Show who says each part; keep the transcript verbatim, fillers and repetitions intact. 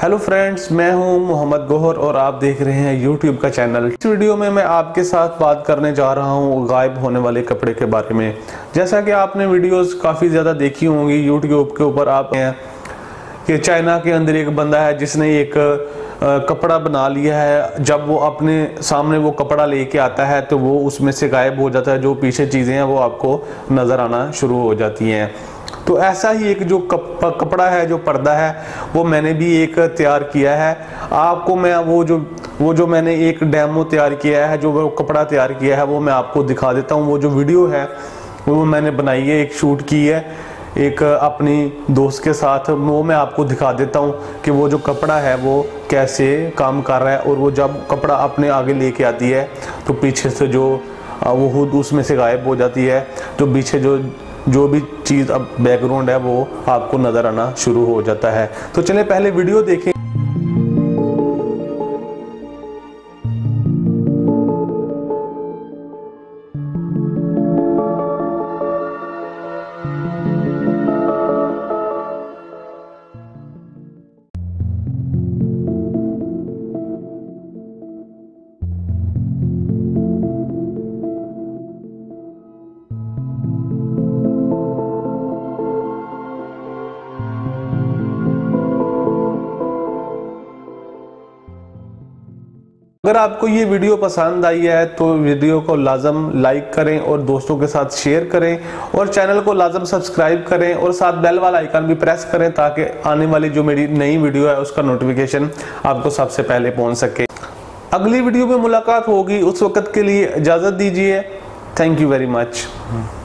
Speaker 1: Hello friends, मैं हूं मोहम्मद गौहर और आप देख रहे हैं यूट्यूब का चैनल। इस वीडियो में मैं आपके साथ बात करने जा रहा हूं गायब होने वाले कपड़े के बारे में। जैसा कि आपने वीडियोस काफ़ी ज़्यादा देखी होंगी यूट्यूब के ऊपर, आप हैं कि चाइना के अंदर एक बंदा है जिसने एक कपड़ा बना लिया है। जब वो अपने सामने वो कपड़ा लेके आता है तो वो उसमें से गायब हो जाता है। जो पीछे चीज़ें हैं वो आपको नज़र आना शुरू हो जाती हैं। तो ऐसा ही एक जो कप, कपड़ा है, जो पर्दा है, वो मैंने भी एक तैयार किया है। आपको मैं वो जो वो जो मैंने एक डेमो तैयार किया है, जो वो कपड़ा तैयार किया है, वो मैं आपको दिखा देता हूँ। वो जो वीडियो है वो मैंने बनाई है, एक शूट की है एक अपनी दोस्त के साथ। वो मैं आपको दिखा देता हूँ कि वो जो कपड़ा है वो कैसे काम कर रहा है। और वो जब कपड़ा अपने आगे लेके आती है तो पीछे से जो वो खुद उसमें से गायब हो जाती है। जो पीछे जो जो भी चीज़ अब बैकग्राउंड है वो आपको नज़र आना शुरू हो जाता है। तो चलिए पहले वीडियो देखें। अगर आपको ये वीडियो पसंद आई है तो वीडियो को लाजम लाइक करें और दोस्तों के साथ शेयर करें और चैनल को लाजम सब्सक्राइब करें और साथ बेल वाला आइकन भी प्रेस करें ताकि आने वाली जो मेरी नई वीडियो है उसका नोटिफिकेशन आपको सबसे पहले पहुंच सके। अगली वीडियो में मुलाकात होगी, उस वक्त के लिए इजाज़त दीजिए। Thank you very much.